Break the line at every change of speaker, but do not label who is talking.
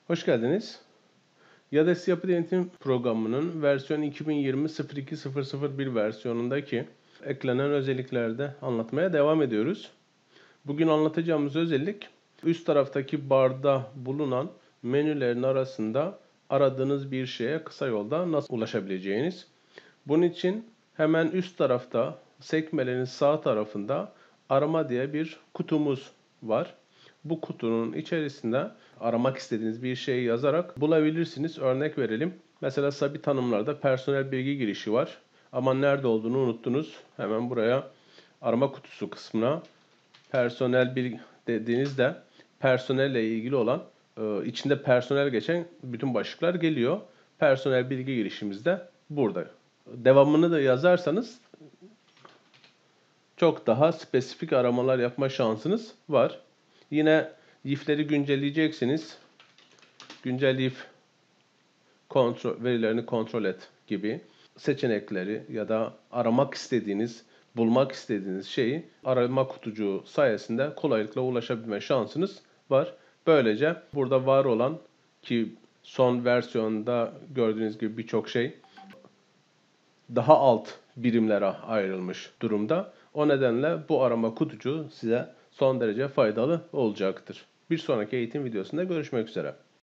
Hoş geldiniz. YADES Yapı Denetim Programı'nın versiyon 2020-02.001 versiyonundaki eklenen özelliklerde anlatmaya devam ediyoruz. Bugün anlatacağımız özellik üst taraftaki barda bulunan menülerin arasında aradığınız bir şeye kısa yolda nasıl ulaşabileceğiniz. Bunun için hemen üst tarafta sekmelerin sağ tarafında arama diye bir kutumuz var. Bu kutunun içerisinde aramak istediğiniz bir şeyi yazarak bulabilirsiniz. Örnek verelim. Mesela sabit tanımlarda personel bilgi girişi var. Ama nerede olduğunu unuttunuz. Hemen buraya arama kutusu kısmına personel bilgi dediğinizde personelle ilgili olan içinde personel geçen bütün başlıklar geliyor. Personel bilgi girişimiz de burada. Devamını da yazarsanız çok daha spesifik aramalar yapma şansınız var. Yine if'leri güncelleyeceksiniz. Güncel if verilerini kontrol et gibi seçenekleri ya da aramak istediğiniz, bulmak istediğiniz şeyi arama kutucuğu sayesinde kolaylıkla ulaşabilme şansınız var. Böylece burada var olan ki son versiyonda gördüğünüz gibi birçok şey daha alt birimlere ayrılmış durumda. O nedenle bu arama kutucuğu size son derece faydalı olacaktır. Bir sonraki eğitim videosunda görüşmek üzere.